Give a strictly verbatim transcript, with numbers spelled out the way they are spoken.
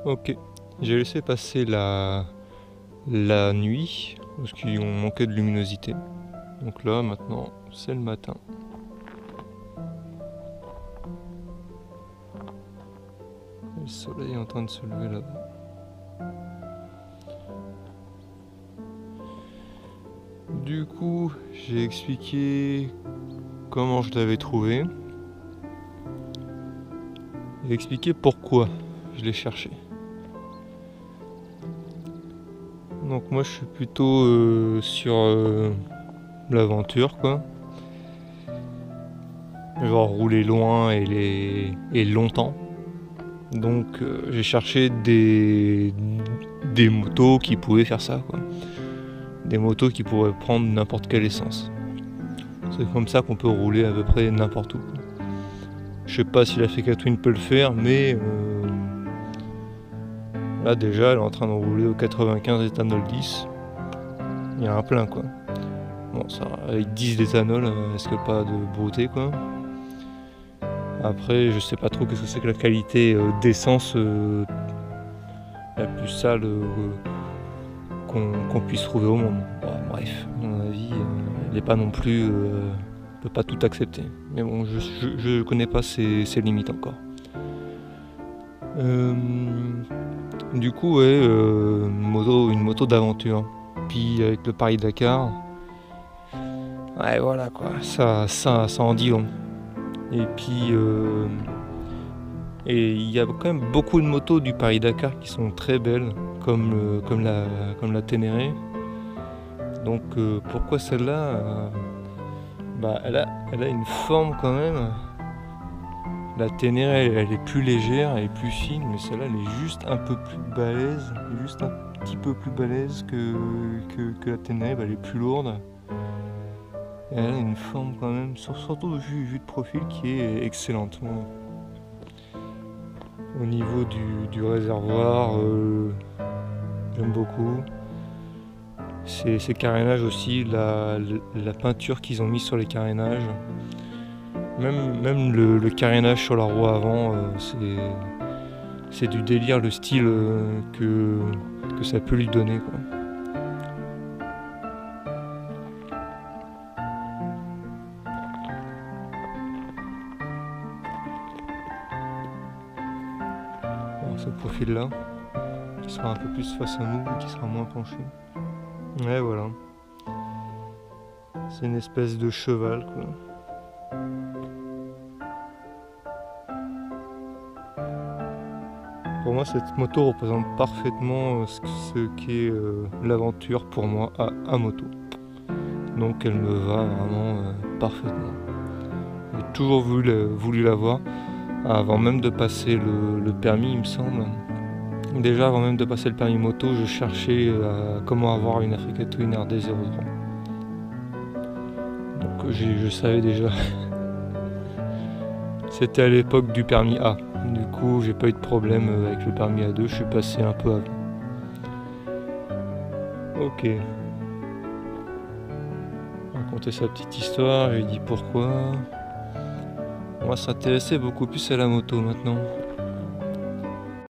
Ok, j'ai laissé passer la, la nuit parce qu'ils ont manqué de luminosité. Donc là maintenant c'est le matin. Le soleil est en train de se lever là-bas. Du coup, j'ai expliqué comment je l'avais trouvé. J'ai expliqué pourquoi je l'ai cherché. Donc moi je suis plutôt euh, sur euh, l'aventure quoi. Genre rouler loin et, les... et longtemps. Donc euh, j'ai cherché des... des motos qui pouvaient faire ça quoi. Des motos qui pourraient prendre n'importe quelle essence. C'est comme ça qu'on peut rouler à peu près n'importe où. Je sais pas si la Africa Twin peut le faire, mais euh, là déjà elle est en train de rouler au quatre-vingt-quinze éthanol dix. Il y a un plein quoi. Bon ça avec dix d'éthanol, euh, est-ce que pas de beauté quoi. Après je sais pas trop qu'est-ce que c'est que la qualité euh, d'essence euh, la plus sale euh, qu'on qu'on puisse trouver au monde. Bon, bref, à mon avis, euh, il n'est pas non plus. Euh, on peut pas tout accepter. Mais bon, je, je, je connais pas ses, ses limites encore. Euh, du coup, ouais, euh, une moto, une moto d'aventure. Puis avec le Paris-Dakar, ouais, voilà quoi, ça, ça, ça en dit long. Et puis, euh, et il y a quand même beaucoup de motos du Paris-Dakar qui sont très belles, comme, le, comme, la, comme la Ténéré. Donc euh, pourquoi celle-là euh, bah, elle, a, elle a une forme quand même. La Ténéré elle, elle est plus légère, elle est plus fine, mais celle-là elle est juste un peu plus balèze, juste un petit peu plus balèze que, que, que la Ténéré, bah, elle est plus lourde. Et elle a une forme quand même, surtout vue, vue de profil, qui est excellente. Bon. Au niveau du, du réservoir, euh, j'aime beaucoup. Ces, ces carénages aussi, la, la peinture qu'ils ont mis sur les carénages, même, même le, le carénage sur la roue avant, euh, c'est, c'est du délire le style euh, que, que ça peut lui donner quoi. Alors, ce profil là, qui sera un peu plus face à nous, qui sera moins penché. Ouais voilà. C'est une espèce de cheval quoi. Pour moi, cette moto représente parfaitement ce qu'est euh, l'aventure pour moi à, à moto. Donc elle me va vraiment euh, parfaitement. J'ai toujours voulu, voulu l'avoir, avant même de passer le, le permis il me semble. Déjà avant même de passer le permis moto, je cherchais euh, comment avoir une Africa Twin R D zéro trois. Donc je savais déjà. C'était à l'époque du permis A. Du coup, j'ai pas eu de problème avec le permis A deux, je suis passé un peu avant. Ok. Raconter sa petite histoire, j'ai dit pourquoi. On va s'intéresser beaucoup plus à la moto maintenant.